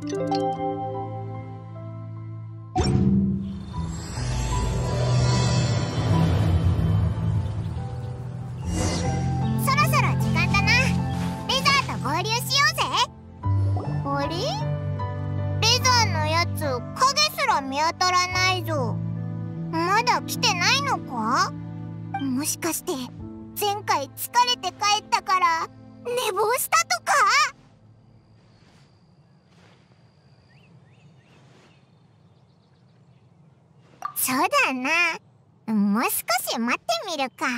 見当たらないぞ。まだ来てないのか？もしかして前回疲れて帰ったから寝坊したとか？そうだな。もう少し待ってみるか。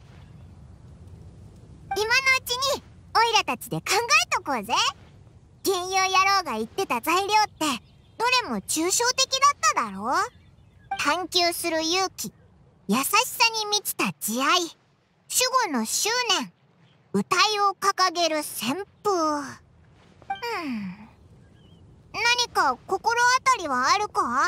今のうちにオイラたちで考えとこうぜ。幻遊野郎が言ってた材料ってどれも抽象的だっただろう。探求する勇気、優しさに満ちた慈愛、守護の執念、歌いを掲げる旋風。何か心当たりはあるか？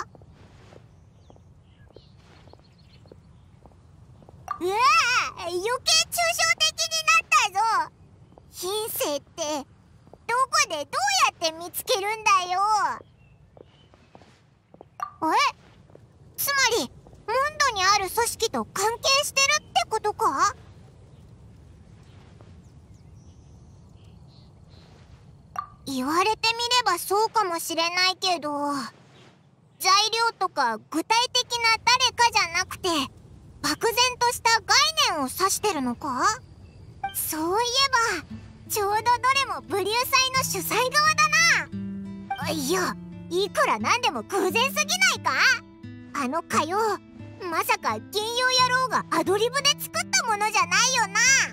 うわあ、余計抽象的になったぞ。品性ってどこでどうやって見つけるんだよ。つまりモンドにある組織と関係してるってことか？言われてみればそうかもしれないけど、材料とか具体的な誰かじゃなくて漠然とした概念を指してるのか？そういえばちょうどどれもブリュー祭の主催側だな。いや、いくらなんでも偶然すぎないか？あの火曜、まさか幻遊野郎がアドリブで作ったものじゃないよ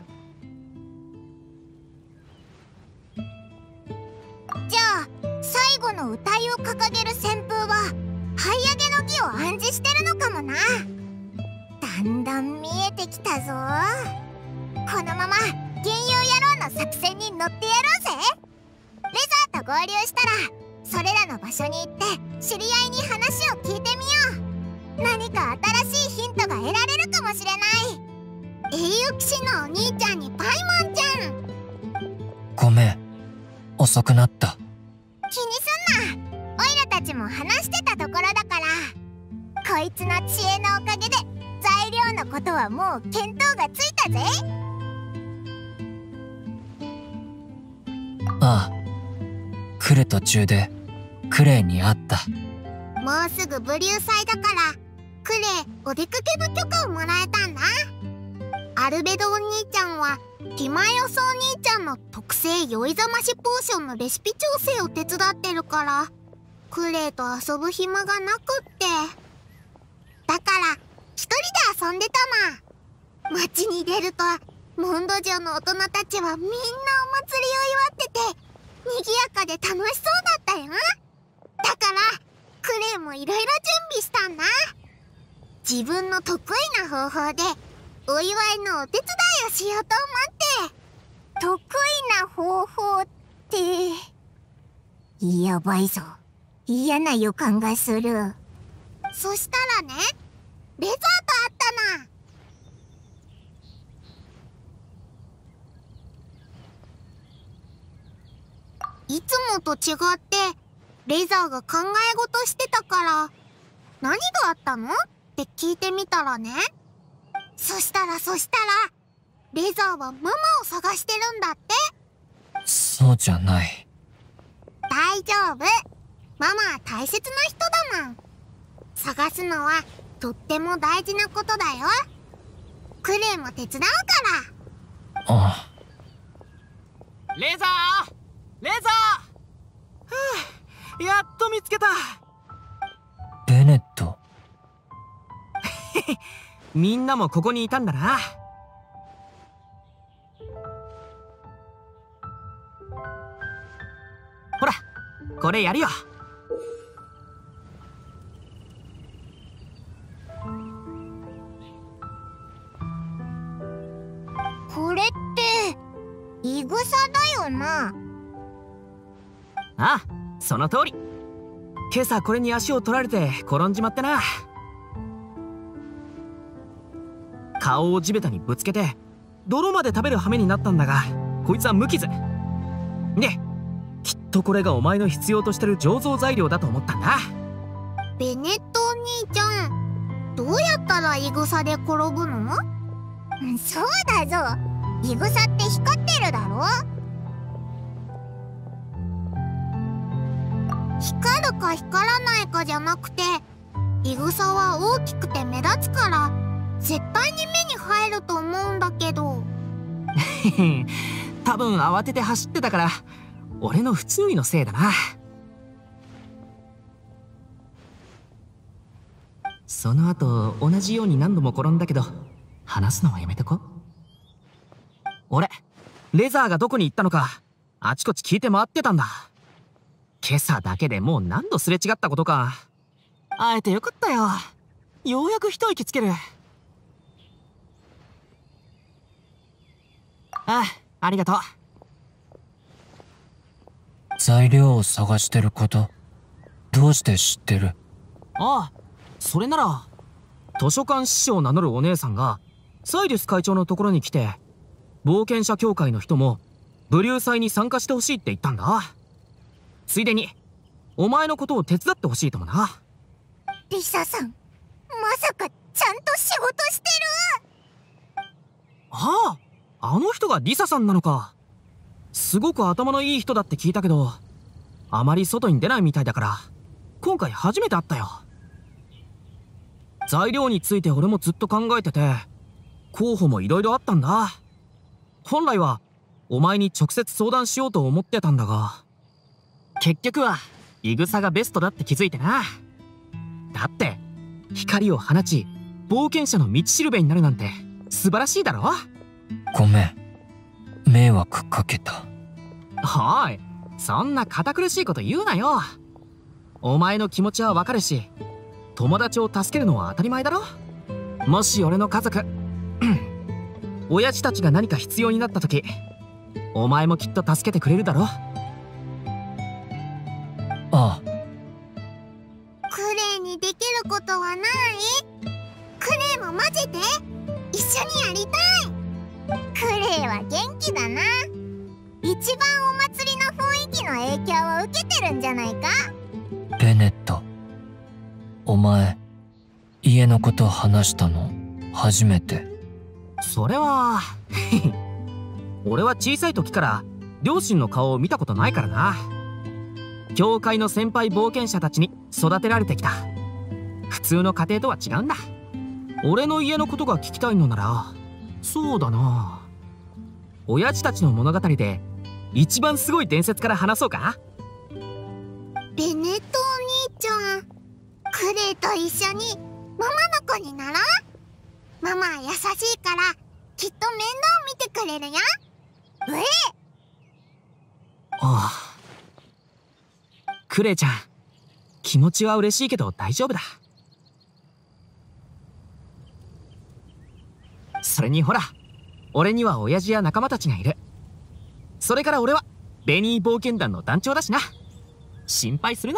な。じゃあ最後の歌いを掲げる旋風は這い上げの儀を暗示してるのかもな。だんだん見えてきたぞ。このまま幻遊野郎の作戦に乗ってやろうぜ。レザーと合流したらそれらの場所に行って知り合いに話を聞いてみよう。何か新しいヒントが得られるかもしれない。英雄騎士のお兄ちゃんにパイモンちゃん。 ごめん、遅くなった。 気にすんな。オイラたちも話してたところだから。こいつの知恵のおかげで材料のことはもう見当がついたぜ。 ああ、来る途中でクレイに会った。 もうすぐブリュー祭だからクレイお出かけの許可をもらえたんだ。アルベドお兄ちゃんはティマエオスお兄ちゃんの特製酔いざましポーションのレシピ調整を手伝ってるからクレイと遊ぶ暇がなくって、だから一人で遊んでたな。街に出るとモンド城の大人たちはみんなお祭りを祝ってて賑やかで楽しそうだったよ。だからクレイもいろいろ準備したんだ。自分の得意な方法でお祝いのお手伝いをしようと思って。得意な方法ってやばいぞ。嫌な予感がする。そしたらね、レザーと会ったな。いつもと違ってレザーが考え事してたから何があったのって聞いてみたらね、そしたらレザーはママを探してるんだって。 そうじゃない。 大丈夫、ママは大切な人だもん。探すのはとっても大事なことだよ。クレイも手伝うから。 ああ。レザーふう、やっと見つけた。 ベネット。 みんなもここにいたんだな。ほら、これやるよ。 これってイグサだよな。 ああ、その通り。今朝これに足を取られて転んじまってな。顔を地べたにぶつけて泥まで食べる羽目になったんだが、こいつは無傷で、きっとこれがお前の必要としてる醸造材料だと思ったんだ。 ベネットお兄ちゃん、どうやったらイグサで転ぶの？そうだぞ、イグサって光ってるだろ。光るか光らないかじゃなくて、イグサは大きくて目立つから絶対に目に入ると思うんだけど。 多分慌てて走ってたから俺の不注意のせいだな。その後同じように何度も転んだけど話すのはやめとこ。俺レザーがどこに行ったのかあちこち聞いて回ってたんだ。今朝だけでもう何度すれ違ったことか。会えてよかったよ。ようやく一息つける。ありがとう。 材料を探してること、どうして知ってる？ ああ、それなら図書館司書を名乗るお姉さんがサイリュス会長のところに来て、冒険者協会の人もブリュー祭に参加してほしいって言ったんだ。ついでにお前のことを手伝ってほしいともな。 リサさん、まさかちゃんと仕事してる？ あの人がリサさんなのか。すごく頭のいい人だって聞いたけど、あまり外に出ないみたいだから今回初めて会ったよ。材料について俺もずっと考えてて、候補もいろいろあったんだ。本来はお前に直接相談しようと思ってたんだが、結局はイグサがベストだって気づいてな。だって光を放ち冒険者の道しるべになるなんて素晴らしいだろ。 ごめん、迷惑かけた。 おい、そんな堅苦しいこと言うなよ。お前の気持ちはわかるし、友達を助けるのは当たり前だろ。もし俺の家族親父たちが何か必要になった時、お前もきっと助けてくれるだろ。 ああ。 クレイにできることはない？クレイも混ぜて一緒にやりたい。クレイは元気だな。一番お祭りの雰囲気の影響を受けてるんじゃないか？ ベネット、お前家のこと話したの初めて？ それは俺は小さい時から両親の顔を見たことないからな。教会の先輩冒険者たちに育てられてきた。普通の家庭とは違うんだ。俺の家のことが聞きたいのなら、そうだな、親父たちの物語で一番すごい伝説から話そうか。 ベネットお兄ちゃん、クレイと一緒にママの子になろう。ママは優しいからきっと面倒見てくれるよ。 ああ、クレイちゃん、気持ちは嬉しいけど大丈夫だ。それにほら、俺には親父や仲間たちがいる。それから俺はベニー冒険団の団長だしな。心配するな。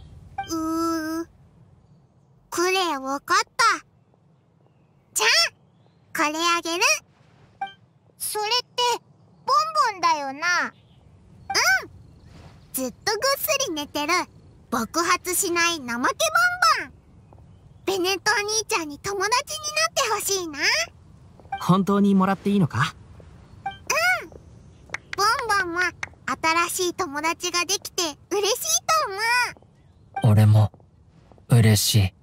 クレイわかった。じゃあこれあげる。それってボンボンだよな？うん、ずっとぐっすり寝てる爆発しない怠けボンボン。ベネットお兄ちゃんに友達になってほしいな。 本当にもらっていいのか？ うん、ボンボンも新しい友達ができて嬉しいと思う。 俺も嬉しい。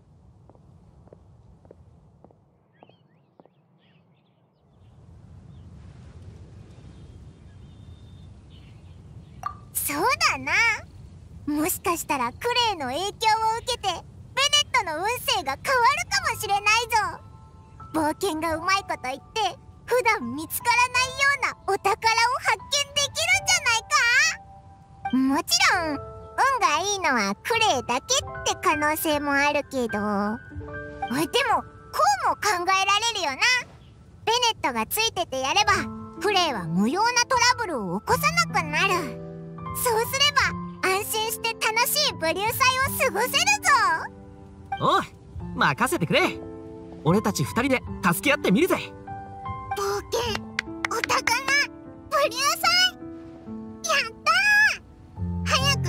そうだな。もしかしたらクレイの影響を受けてベネットの運勢が変わるかもしれないぞ。冒険がうまいこと言って普段見つからないようなお宝を発見できるんじゃないか。もちろん運がいいのはクレイだけって可能性もあるけど、でもこうも考えられるよな。ベネットがついててやればクレイは無用なトラブルを起こさなくなる。そうすれば安心して楽しいブリュー祭を過ごせるぞ。 おい、任せてくれ。俺たち2人で助け合ってみるぜ。 冒険、お宝、ブリュー祭、やったー。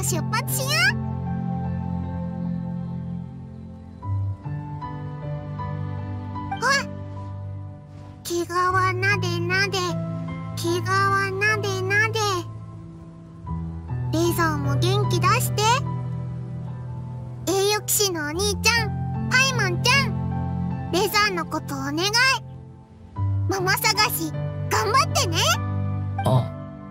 出発しよう。毛皮なでなで、毛皮なでなで。レザーも元気出して。栄誉騎士のお兄ちゃん、パイモンちゃん、レザーのことお願い。ママ探し頑張ってね。 あ、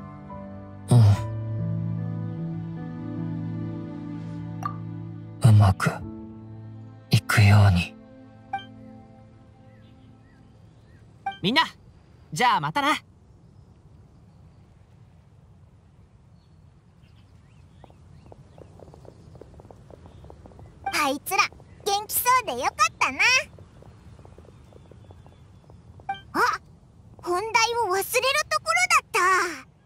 うまくいくように。 みんな、じゃあまたな。 あいつら元気そうでよかったな。あ、本題を忘れるところだった。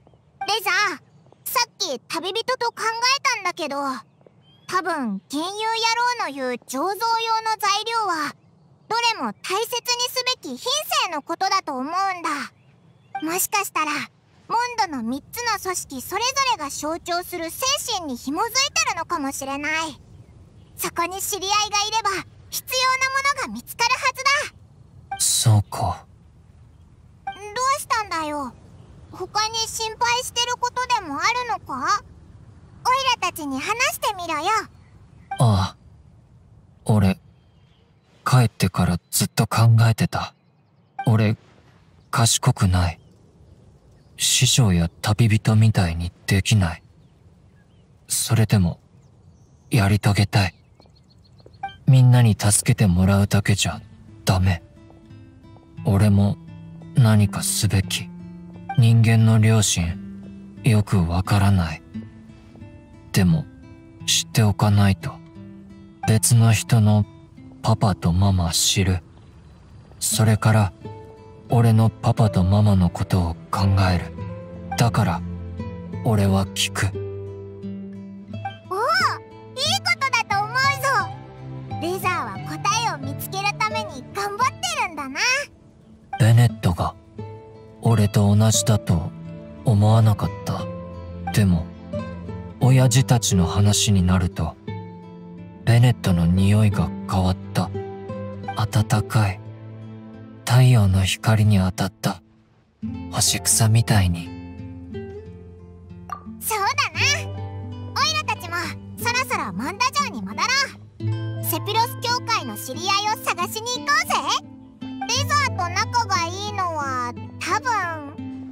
レザー、さっき旅人と考えたんだけど、多分幻遊野郎の言う醸造用の材料はどれも大切にすべき品性のことだと思うんだ。もしかしたらモンドの3つの組織それぞれが象徴する精神に紐づいてるのかもしれない。そこに知り合いがいれば必要なものが見つかるはずだ。 そうか。 どうしたんだよ。他に心配してることでもあるのか？オイラたちに話してみろよ。 ああ、俺帰ってからずっと考えてた。俺賢くない。師匠や旅人みたいにできない。それでもやり遂げたい。みんなに助けてもらうだけじゃダメ。俺も何かすべき。人間の良心よくわからない。でも知っておかないと。別の人のパパとママ知る。それから俺のパパとママのことを考える。だから俺は聞く。 おお、いいことだと思うぞ。レザーは答えを見つけるために頑張ってるんだな。 ベネットが俺と同じだと思わなかった。でも親父たちの話になるとベネットの匂いが変わった。暖かい。太陽の光に当たった干し草みたいに。 そうだな。オイラたちもそろそろモンド城に戻ろう。セピロス教会の知り合いを探しに行こうぜ。レザーと仲がいいのは多分。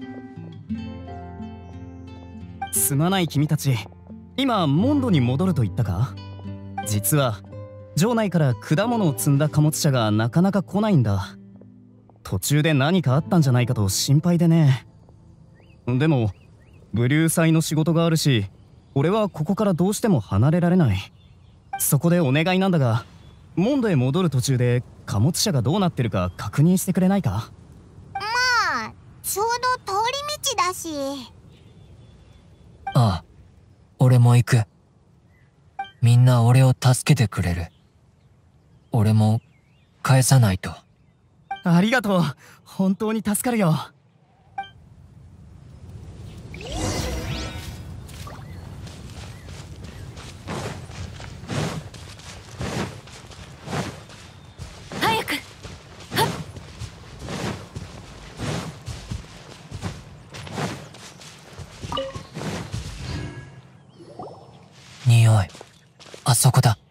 すまない君たち、今モンドに戻ると言ったか？実は城内から果物を積んだ貨物車がなかなか来ないんだ。途中で何かあったんじゃないかと心配でね。でもブリュー祭の仕事があるし、俺はここからどうしても離れられない。そこでお願いなんだが、モンドへ戻る途中で貨物車がどうなってるか確認してくれないか？ まあちょうど通り道だし。 ああ、俺も行く。みんな俺を助けてくれる。俺も返さないと。 ありがとう。本当に助かるよ。 早く。 匂い、あそこだ。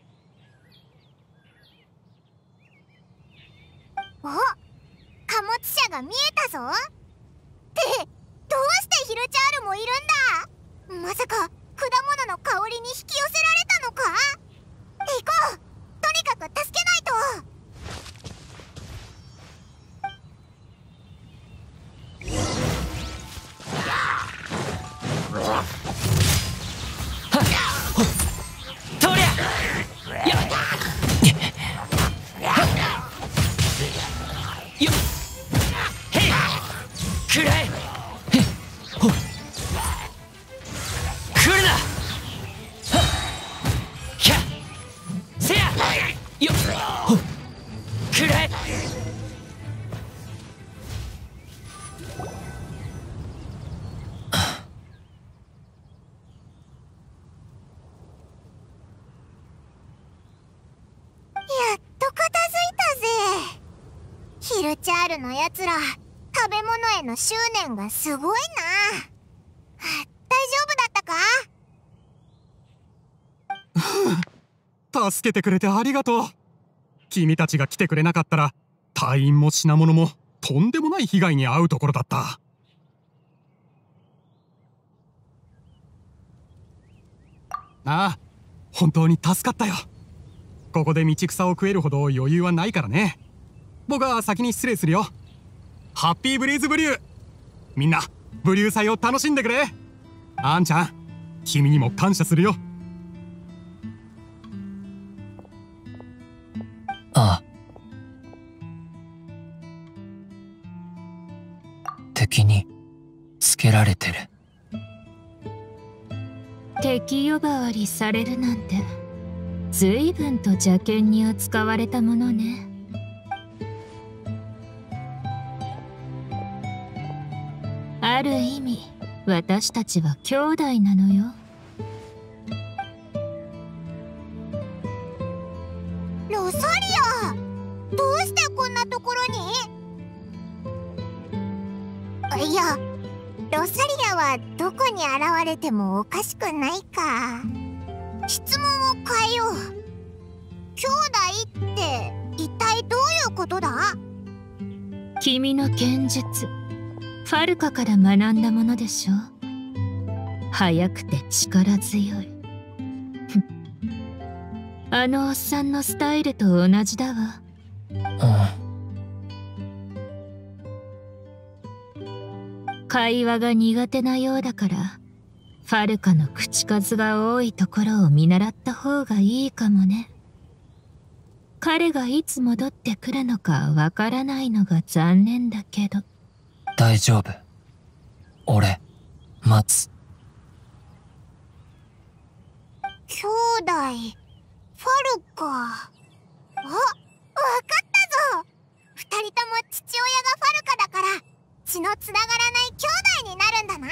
お、貨物車が見えたぞ。ってどうしてヒルチャールもいるんだ。まさか果物の香りに引き寄せられたのか。行こう。とにかく助けないと。 とりゃルチャールのやつら、食べ物への執念がすごいな。大丈夫だったか？ 助けてくれてありがとう。君たちが来てくれなかったら、隊員も品物もとんでもない被害に遭うところだった。ああ、本当に助かったよ。ここで道草を食えるほど余裕はないからね。僕は先に失礼するよ。ハッピーブリーズブリュー。みんなブリュー祭を楽しんでくれ。あんちゃん、君にも感謝するよ。 ああ。敵につけられてる。 敵呼ばわりされるなんて随分と邪険に扱われたものね。ある意味私たちは兄弟なのよ。 ロサリア、どうしてこんなところに？いや、ロサリアはどこに現れてもおかしくないか。質問を変えよう。兄弟って一体どういうことだ？ 君の剣術、ファルカから学んだものでしょ。速くて力強い。あのおっさんのスタイルと同じだわ。会話が苦手なようだから、ファルカの口数が多いところを見習った方がいいかもね。彼がいつ戻ってくるのかわからないのが残念だけど。 大丈夫。俺、待つ。 兄弟、ファルカ。あ、わかったぞ。二人とも父親がファルカだから、血のつながらない兄弟になるんだな。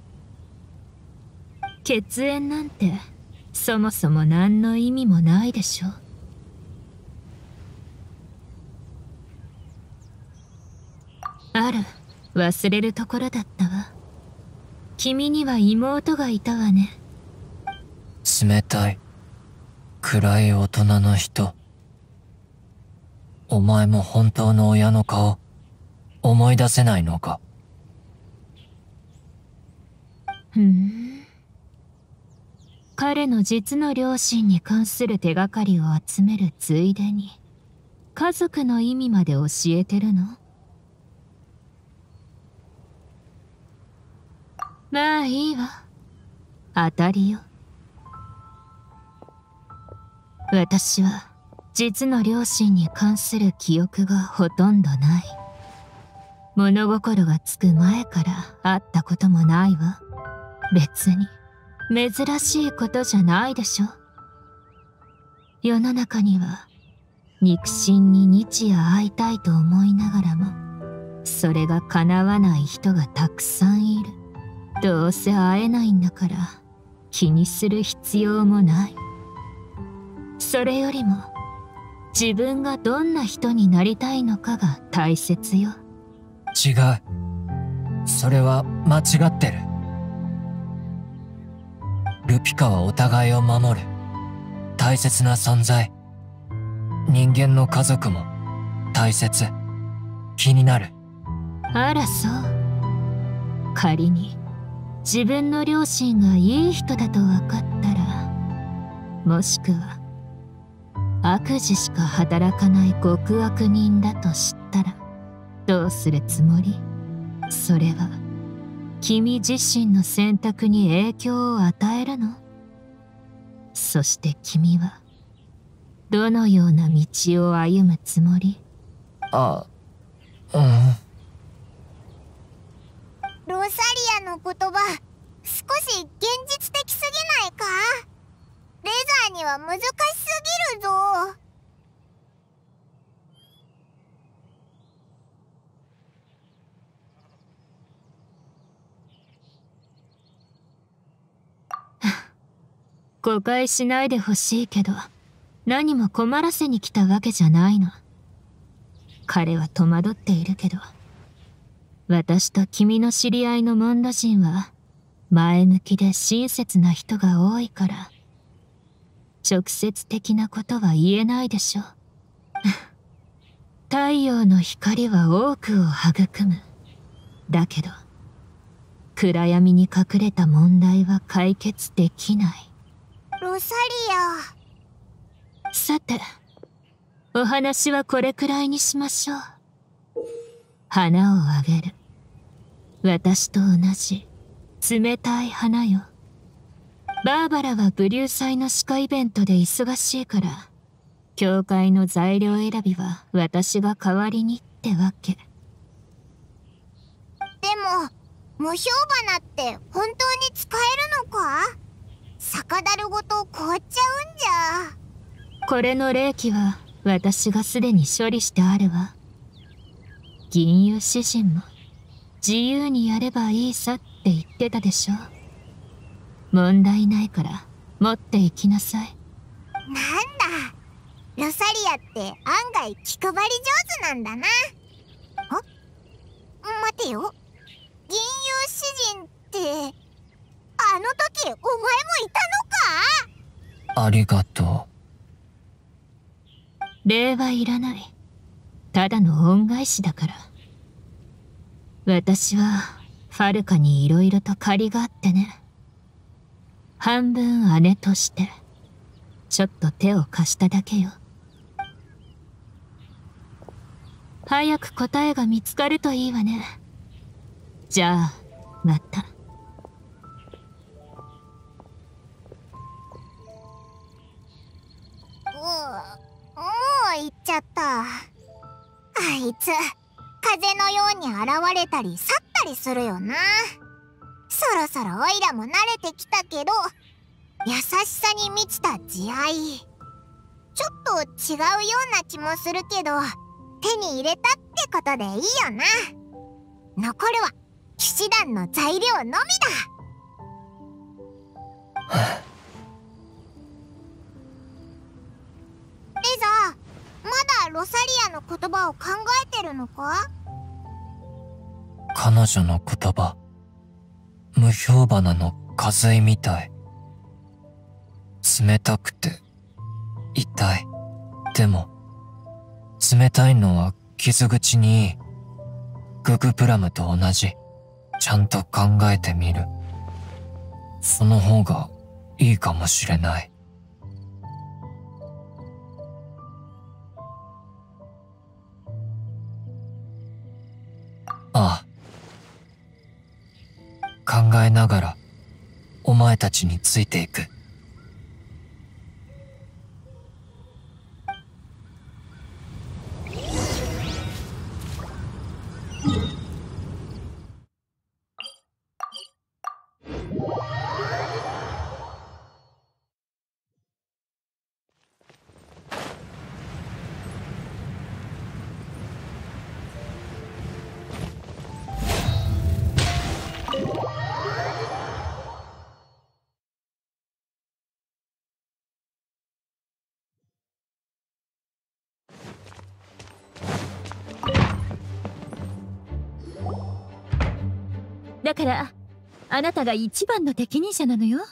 血縁なんてそもそも何の意味もないでしょ。ある、忘れるところだったわ。君には妹がいたわね。 冷たい、暗い大人の人。お前も本当の親の顔、思い出せないのか？ 彼の実の両親に関する手がかりを集めるついでに、家族の意味まで教えてるの？まあいいわ。当たりよ。私は実の両親に関する記憶がほとんどない。物心がつく前から会ったこともないわ。別に珍しいことじゃないでしょ。世の中には肉親に日夜会いたいと思いながらも、それが叶わない人がたくさんいる。どうせ会えないんだから気にする必要もない。それよりも自分がどんな人になりたいのかが大切よ。 違う。それは間違ってる。ルピカはお互いを守る大切な存在。人間の家族も大切、気になる。 あらそう。仮に自分の両親がいい人だと分かったら、もしくは悪事しか働かない極悪人だと知ったらどうするつもり？それは君自身の選択に影響を与えるの？そして君はどのような道を歩むつもり？ あ、 ロサリアの言葉、少し現実的すぎないか？レザーには難しすぎるぞ。 誤解しないでほしいけど、何も困らせに来たわけじゃないの。 彼は戸惑っているけど、私と君の知り合いのモンド人は前向きで親切な人が多いから、直接的なことは言えないでしょ。太陽の光は多くを育む。だけど暗闇に隠れた問題は解決できない。 ロサリア。 さて、お話はこれくらいにしましょう。花をあげる。私と同じ冷たい花よ。バーバラはブリュー祭の歯科イベントで忙しいから、教会の材料選びは私が代わりにってわけ。 でも無表花って本当に使えるのか？酒樽ごと凍っちゃうんじゃ。 これの霊気は私がすでに処理してあるわ。銀融詩人も自由にやればいいさって言ってたでしょ。問題ないから持っていきなさい。 なんだ、ロサリアって案外気配り上手なんだな。待てよ、銀融詩人ってあの時お前もいたのか？ ありがと礼はいらない。ただの恩返しだから。私はファルカにいろいろと借りがあってね。半分姉としてちょっと手を貸しただけよ。早く答えが見つかるといいわね。じゃあまた。 もう行っちゃった。あいつ風のように現れたり去ったりするよな。そろそろオイラも慣れてきたけど、優しさに満ちた慈愛、ちょっと違うような気もするけど、手に入れたってことでいいよな。残るは騎士団の材料のみだ。レザー、まだロサリアの言葉を考えてるのか？ 彼女の言葉、無表花の風みたい。冷たくて痛い。でも冷たいのは傷口にいい。ググプラムと同じ。ちゃんと考えてみる。その方がいいかもしれない。ああ。考えながらお前たちについていく。 だからあなたが一番の適任者なのよ。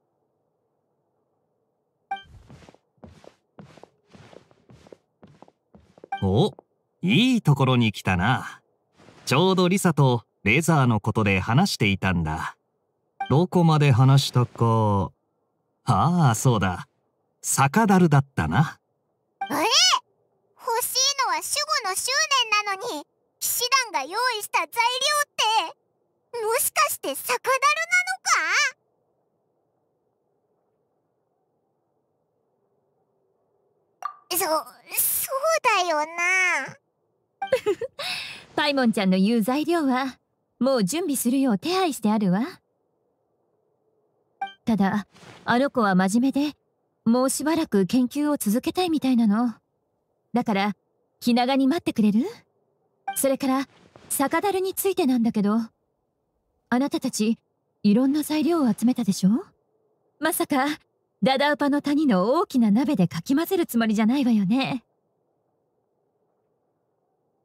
お、いいところに来たな。ちょうどリサとレザーのことで話していたんだ。どこまで話したか。ああ、そうだ。酒樽だったな。 欲しいのは守護の執念なのに、騎士団が用意した材料ってもしかして酒樽なのか？そうだよな。 パイモンちゃんの言う材料はもう準備するよう手配してあるわ。ただあの子は真面目でもうしばらく研究を続けたいみたいなの。だから気長に待ってくれる？それから酒樽についてなんだけど、あなたたちいろんな材料を集めたでしょ？まさかダダウパの谷の大きな鍋でかき混ぜるつもりじゃないわよね。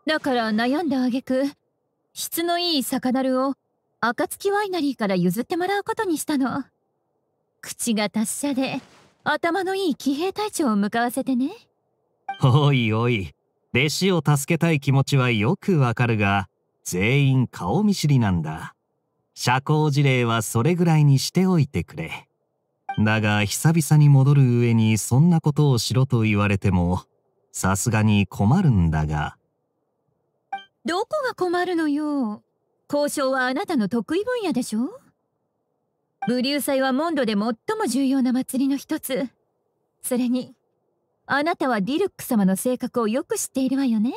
だから悩んだ挙句、質のいい酒樽を暁ワイナリーから譲ってもらうことにしたの。口が達者で頭のいい騎兵隊長を向かわせてね。 おいおい、弟子を助けたい気持ちはよくわかるが、全員顔見知りなんだ。社交辞令はそれぐらいにしておいてくれ。だが久々に戻る上にそんなことをしろと言われても、さすがに困るんだが。 どこが困るのよ。交渉はあなたの得意分野でしょ。武竜祭はモンドで最も重要な祭りの一つ。それに、あなたはディルック様の性格をよく知っているわよね。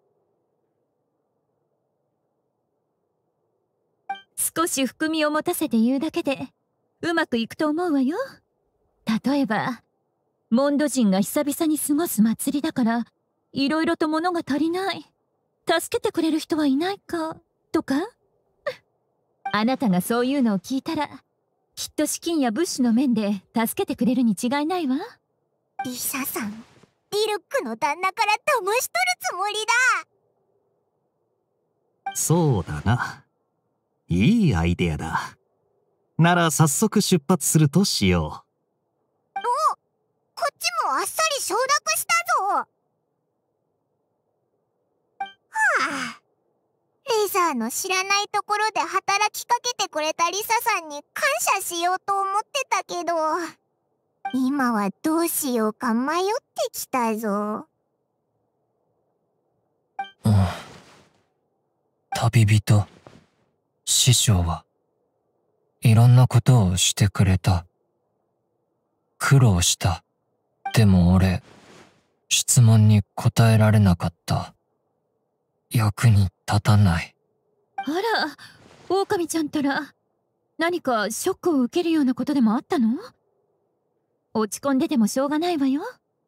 少し含みを持たせて言うだけでうまくいくと思うわよ。例えば、モンド人が久々に過ごす祭りだからいろいろと物が足りない、助けてくれる人はいないかとか。あなたがそういうのを聞いたらきっと資金や物資の面で助けてくれるに違いないわ。 リサさん、ディルックの旦那から騙し取るつもりだ。 そうだな。いいアイデアだ。なら早速出発するとしよう。 こっちもあっさり承諾したぞ。はあ、レザーの知らないところで働きかけてくれたリサさんに感謝しようと思ってたけど、今はどうしようか迷ってきたぞ。 うん。旅人、師匠はいろんなことをしてくれた。苦労した。でも俺、質問に答えられなかった。役に立たない。 あら、狼ちゃんたら何かショックを受けるようなことでもあったの？落ち込んでてもしょうがないわよ。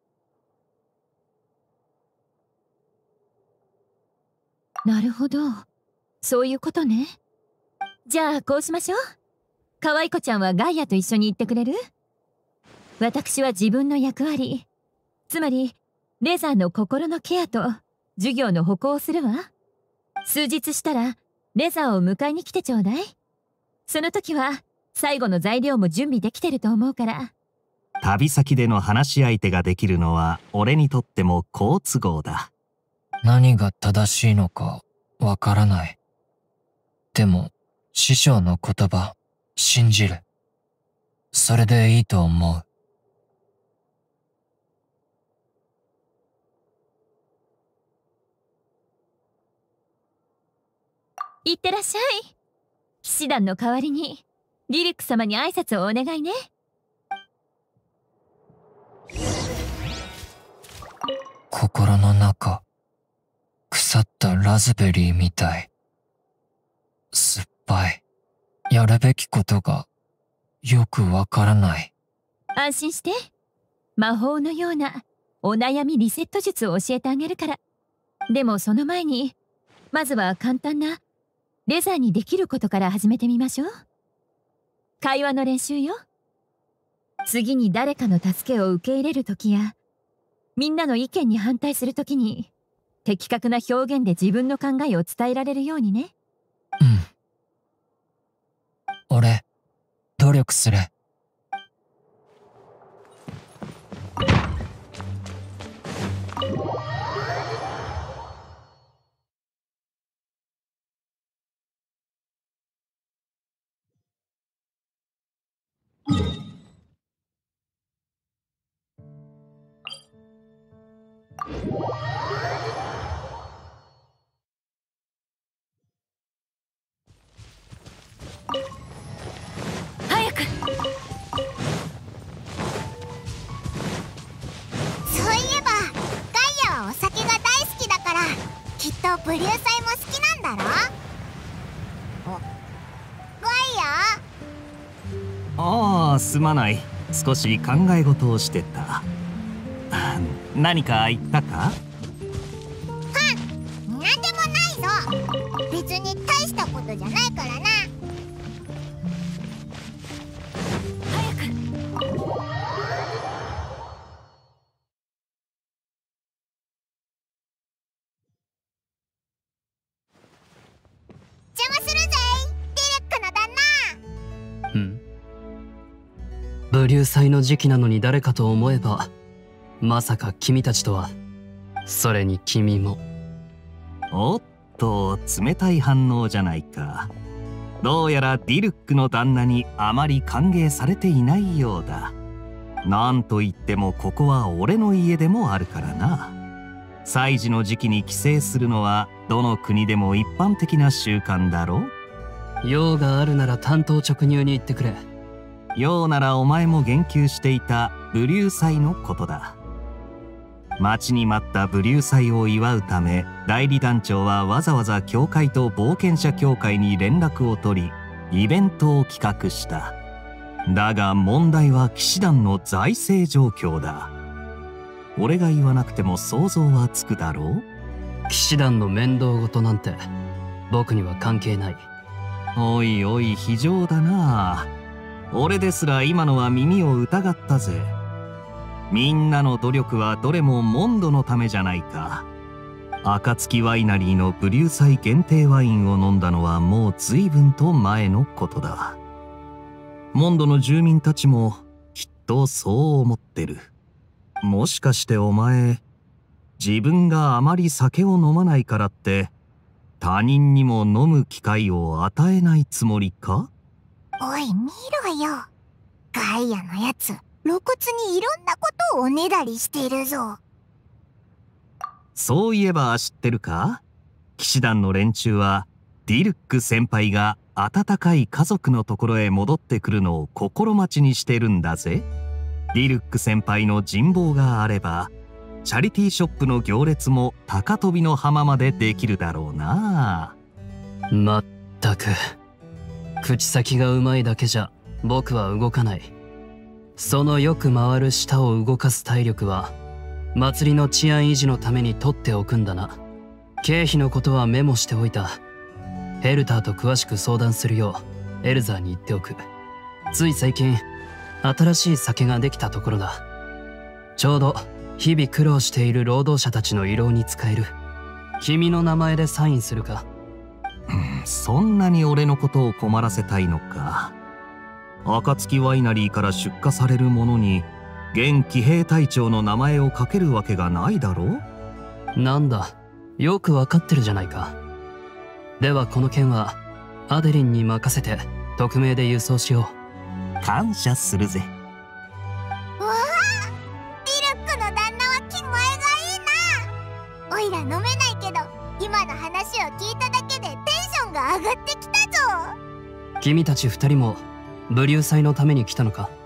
なるほど、そういうことね。じゃあこうしましょう。可愛い子ちゃんはガイアと一緒に行ってくれる？私は自分の役割、つまりレザーの心のケアと授業の歩行をするわ。数日したらレザーを迎えに来てちょうだい。その時は最後の材料も準備できてると思うから。 旅先での話し相手ができるのは俺にとっても好都合だ。 何が正しいのかわからない。でも師匠の言葉信じる。それでいいと思う。 いってらっしゃい。騎士団の代わりにリリック様に挨拶をお願いね。 心の中、腐ったラズベリーみたい。酸っぱい。やるべきことがよくわからない。 安心して。魔法のようなお悩みリセット術を教えてあげるから。でもその前に、まずは簡単なレザーにできることから始めてみましょう。会話の練習よ。次に誰かの助けを受け入れるときや、みんなの意見に反対するときに、的確な表現で自分の考えを伝えられるようにね。 うん。俺、努力する。 早く。 そういえばガイアはお酒が大好きだから、きっとブリュー祭も好きなんだろ。ガイア？ ああ、すまない。少し考え事をしてた。何か言ったか？ なんでもないぞ。別に大したことじゃないからな。 武流祭の時期なのに誰かと思えば、まさか君たちとは。それに君も。 おっと、冷たい反応じゃないか。どうやらディルックの旦那にあまり歓迎されていないようだ。なんといってもここは俺の家でもあるからな。祭事の時期に帰省するのはどの国でも一般的な習慣だろう。 用があるなら単刀直入に言ってくれ。 用ならお前も言及していた武流祭のことだ。待ちに待った武流祭を祝うため、代理団長はわざわざ教会と冒険者協会に連絡を取り、イベントを企画した。だが問題は騎士団の財政状況だ。俺が言わなくても想像はつくだろう。 騎士団の面倒事なんて僕には関係ない。 おいおい、非常だな。俺ですら今のは耳を疑ったぜ。みんなの努力はどれもモンドのためじゃないか。暁ワイナリーの武流祭限定ワインを飲んだのはもう随分と前のことだ。モンドの住民たちもきっとそう思ってる。もしかしてお前、自分があまり酒を飲まないからって他人にも飲む機会を与えないつもりか？ おい見ろよ、ガイアのやつ露骨にいろんなことをおねだりしているぞ。 そういえば知ってるか？騎士団の連中はディルック先輩が温かい家族のところへ戻ってくるのを心待ちにしてるんだぜ。ディルック先輩の人望があればチャリティーショップの行列も高飛びの浜までできるだろうな。 まったく口先がうまいだけじゃ僕は動かない。そのよく回る舌を動かす体力は祭りの治安維持のために取っておくんだな。経費のことはメモしておいた。ヘルターと詳しく相談するようエルザーに言っておく。つい最近新しい酒ができたところだ。ちょうど日々苦労している労働者たちの慰労に使える。君の名前でサインするか？ そんなに俺のことを困らせたいのか。暁ワイナリーから出荷されるものに現騎兵隊長の名前を掛けるわけがないだろう。 なんだ、よくわかってるじゃないか。ではこの件はアデリンに任せて匿名で輸送しよう。感謝するぜ。 うわあ、ディルックの旦那は気前がいいな。おいら飲めないけど今の話を聞いただけでテンションが上がってきたぞ。 君たち二人も武流祭のために来たのか？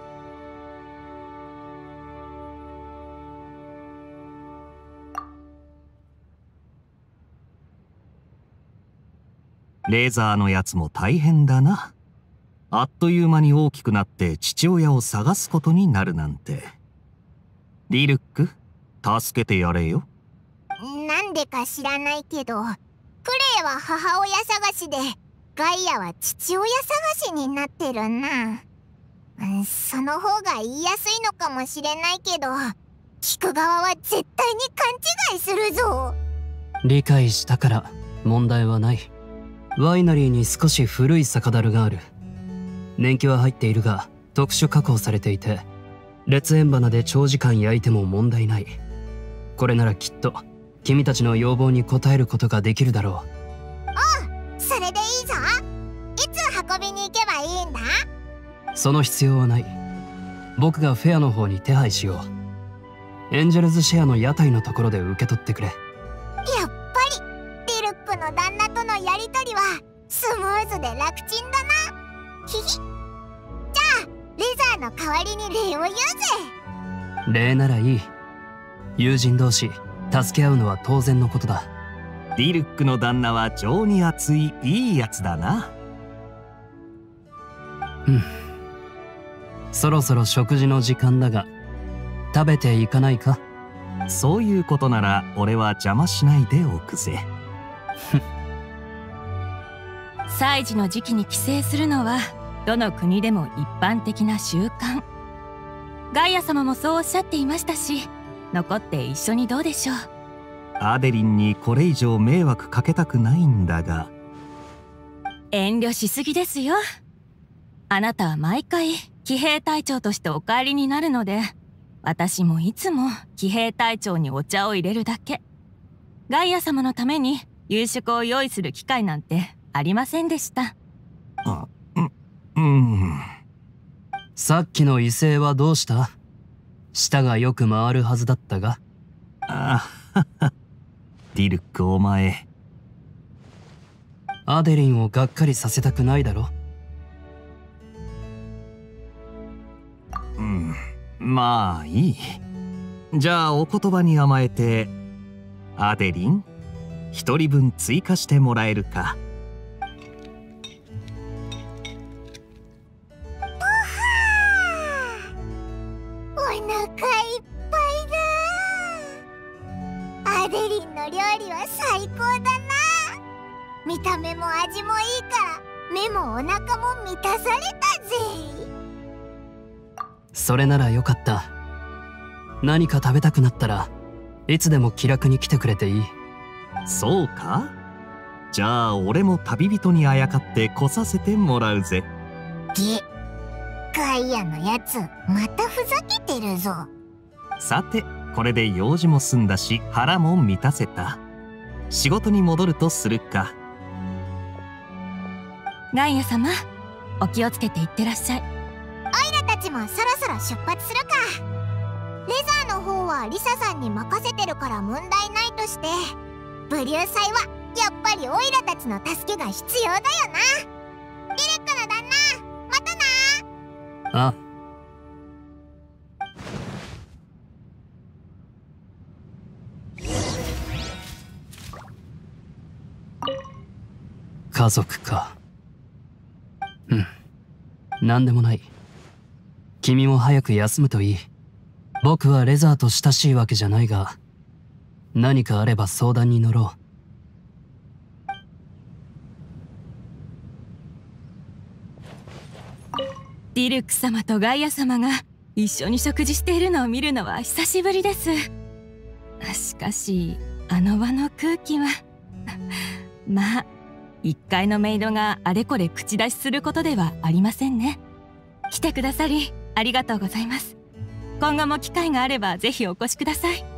レーザーのやつも大変だな。あっという間に大きくなって父親を探すことになるなんて。ディルック、助けてやれよ。 なんでか知らないけど、クレイは母親探しでガイアは父親探しになってるな。その方が言いやすいのかもしれないけど、聞く側は絶対に勘違いするぞ。 理解したから問題はない。ワイナリーに少し古い酒樽がある。年季は入っているが特殊加工されていて、烈焰花で長時間焼いても問題ない。これならきっと君たちの要望に応えることができるだろう。おう、それでいいぞ。いつ運びに行けばいいんだ？ その必要はない。僕がフェアの方に手配しよう。エンジェルズシェアの屋台のところで受け取ってくれ。 やっぱりディルックの旦那とのやりとりはスムーズで楽ちんだな。ひひ。じゃあレザーの代わりに礼を言うぜ。 礼ならいい。友人同士助け合うのは当然のことだ。 ディルックの旦那は情に熱いいいやつだな。 そろそろ食事の時間だが食べていかないか？ そういうことなら俺は邪魔しないでおくぜ。 祭事の時期に帰省するのはどの国でも一般的な習慣。ガイア様もそうおっしゃっていましたし、残って一緒にどうでしょう。 アデリンにこれ以上迷惑かけたくないんだが。 遠慮しすぎですよ。あなたは毎回騎兵隊長としてお帰りになるので、私もいつも騎兵隊長にお茶を入れるだけ。ガイア様のために夕食を用意する機会なんてありませんでした。 さっきの威勢はどうした？舌がよく回るはずだったが。 ああ、ディルクお前。 アデリンをがっかりさせたくないだろ。 まあいい。じゃあお言葉に甘えて、アデリン、一人分追加してもらえるか。 お腹いっぱいだ。アデリンの料理は最高だな。見た目も味もいいから目もお腹も満たされたぜ。 それならよかった。何か食べたくなったらいつでも気楽に来てくれていい。 そうか？じゃあ俺も旅人にあやかって来させてもらうぜ。 ガイアのやつまたふざけてるぞ。 さて、これで用事も済んだし腹も満たせた。仕事に戻るとするか。 ガイア様、お気をつけていってらっしゃい。 オイラたちもそろそろ出発するか。レザーの方はリサさんに任せてるから問題ないとして、ブリュー祭はやっぱりオイラたちの助けが必要だよな。ディレックの旦那、またな。 あ。家族か。何でもない。君も早く休むといい。僕はレザーと親しいわけじゃないが、何かあれば相談に乗ろう。ディルク様とガイア様が一緒に食事しているのを見るのは久しぶりです。しかしあの場の空気はまあ1階のメイドがあれこれ口出しすることではありませんね。来てくださりありがとうございます。今後も機会があればぜひお越しください。